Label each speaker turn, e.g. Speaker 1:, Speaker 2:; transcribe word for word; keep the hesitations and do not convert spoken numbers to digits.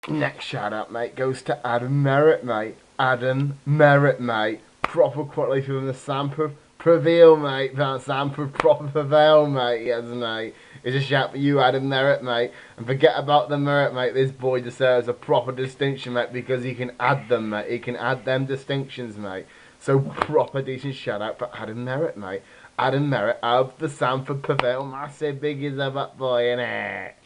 Speaker 1: Next shout out, mate, goes to Adam Merrett, mate. Adam Merrett, mate. Proper quality from the Sampford Peverell, mate. Van Sampford proper Peverell, mate. Yes, mate. It's a shout for you, Adam Merrett, mate. And forget about the Merrett, mate. This boy deserves a proper distinction, mate, because he can add them, mate. He can add them distinctions, mate. So proper decent shout out for Adam Merrett, mate. Adam Merrett of the Sampford Peverell. Massive biggies of that boy, innit?